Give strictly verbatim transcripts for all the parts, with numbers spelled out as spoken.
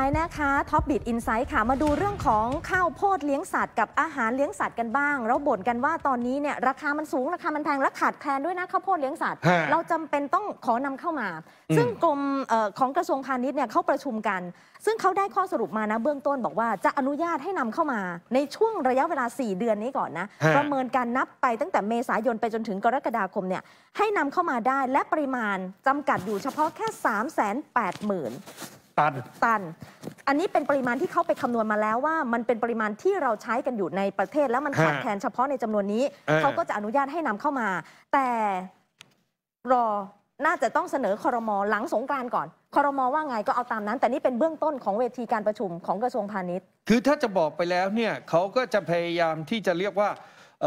ายนะคะท็อปบิทอินไซต์ค่ะมาดูเรื่องของข้าวโพดเลี้ยงสัตว์กับอาหารเลี้ยงสัตว์กันบ้างเราบ่นกันว่าตอนนี้เนี่ยราคามันสูงราคามันแพงและขาดแคลนด้วยนะข้าวโพดเลี้ยงสัตว์เราจำเป็นต้องขอนำเข้ามาซึ่งกรมของกระทรวงพาณิชย์เนี่ยเขาประชุมกันซึ่งเขาได้ข้อสรุปมานะเบื้องต้นบอกว่าจะอนุญาตให้นำเข้ามาในช่วงระยะเวลาสี่เดือนนี้ก่อนนะประเมินการนับไปตั้งแต่เมษายนไปจนถึงกรกฎาคมเนี่ยให้นำเข้ามาได้และปริมาณจำกัดอยู่เฉพาะแค่ สามแสนแปดหมื่นตันตันอันนี้เป็นปริมาณที่เขาไปคำนวณมาแล้วว่ามันเป็นปริมาณที่เราใช้กันอยู่ในประเทศแล้วมันขาดแคลนเฉพาะในจำนวนนี้เขาก็จะอนุญาตให้นำเข้ามาแต่รอน่าจะต้องเสนอครม.หลังสงกรานต์ก่อนครม.ว่าไงก็เอาตามนั้นแต่นี่เป็นเบื้องต้นของเวทีการประชุมของกระทรวงพาณิชย์คือถ้าจะบอกไปแล้วเนี่ยเขาก็จะพยายามที่จะเรียกว่า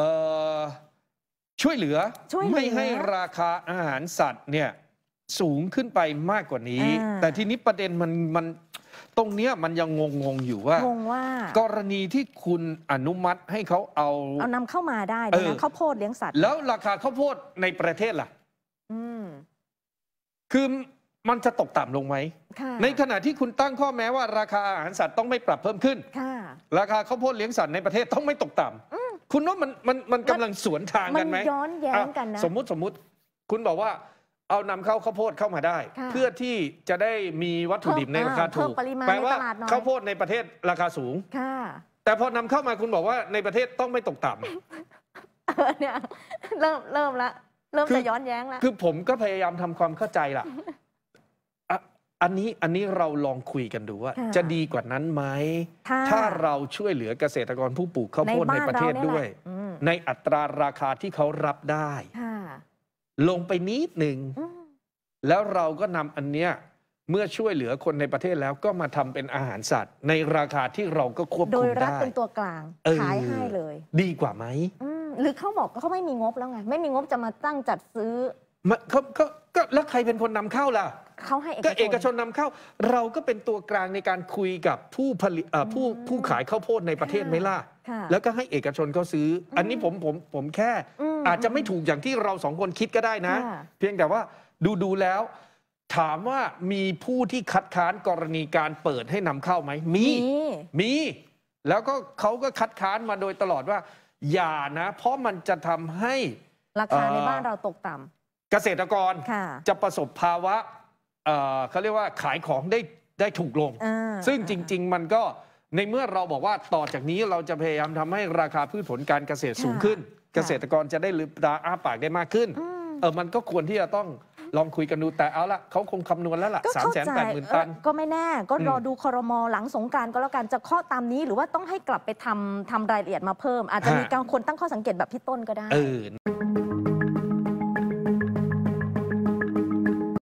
ช่วยเหลือไม่ให้ราคาอาหารสัตว์เนี่ยสูงขึ้นไปมากกว่านี้แต่ทีนี้ประเด็นมันมันตรงเนี้ยมันยังงงงอยู่ว่างงว่ากรณีที่คุณอนุมัติให้เขาเอาเอานำเข้ามาได้นะข้าวโพดเลี้ยงสัตว์แล้วราคาข้าวโพดในประเทศล่ะคือมันจะตกต่ำลงไหมในขณะที่คุณตั้งข้อแม้ว่าราคาอาหารสัตว์ต้องไม่ปรับเพิ่มขึ้นราคาข้าวโพดเลี้ยงสัตว์ในประเทศต้องไม่ตกต่ำคุณว่ามันมันมันกำลังสวนทางกันไหมมันย้อนแย้งกันนะสมมุติสมมุติคุณบอกว่าเอานำเข้าข้าวโพดเข้ามาได้เพื่อที่จะได้มีวัตถุดิบในราคาถูกแปลว่าข้าวโพดในประเทศราคาสูงแต่พอนำเข้ามาคุณบอกว่าในประเทศต้องไม่ตกต่ำเนี่ยเริ่มเริ่มละเริ่มจะย้อนแย้งแล้วคือผมก็พยายามทำความเข้าใจล่ะอันนี้อันนี้เราลองคุยกันดูว่าจะดีกว่านั้นไหมถ้าเราช่วยเหลือเกษตรกรผู้ปลูกข้าวโพดในประเทศด้วยในอัตราราคาที่เขารับได้ลงไปนิดหนึ่งแล้วเราก็นำอันเนี้ยเมื่อช่วยเหลือคนในประเทศแล้วก็มาทำเป็นอาหารสัตว์ในราคาที่เราก็ควบคุมได้โดยรัฐเป็นตัวกลางขายให้เลยดีกว่าไหมหรือเขาบอกเขาไม่มีงบแล้วไงไม่มีงบจะมาตั้งจัดซื้อเขาก็ก็แล้วใครเป็นคนนำเข้าล่ะเขาให้ก็เอกชนนำเข้าเราก็เป็นตัวกลางในการคุยกับผู้ผลิตผู้ผู้ขายข้าวโพดในประเทศไหมล่ะแล้วก็ให้เอกชนเขาซื้ออันนี้ผมผมผมแค่อาจจะไม่ถูกอย่างที่เราสองคนคิดก็ได้นะเพียงแต่ว่าดูดูแล้วถามว่ามีผู้ที่คัดค้านกรณีการเปิดให้นำเข้าไหมมีมีแล้วก็เขาก็คัดค้านมาโดยตลอดว่าอย่านะเพราะมันจะทำให้ราคาในบ้านเราตกต่ำเกษตรกรจะประสบภาวะเขาเรียกว่าขายของได้ได้ถูกลงซึ่งจริงๆมันก็ในเมื่อเราบอกว่าต่อจากนี้เราจะพยายามทำให้ราคาพืชผลการเกษตรสูงขึ้นเกษตรกรจะได้ลืมตาอ้าปากได้มากขึ้นเออมันก็ควรที่จะต้องลองคุยกันดูแต่เอาละเขาคงคำนวณแล้วล่ะสามแสนแปดหมื่นตันก็ไม่แน่ก็รอดูครม.หลังสงกรานต์ก็แล้วกันจะข้อตามนี้หรือว่าต้องให้กลับไปทำทำรายละเอียดมาเพิ่มอาจจะมีการคนตั้งข้อสังเกตแบบพี่ต้นก็ได้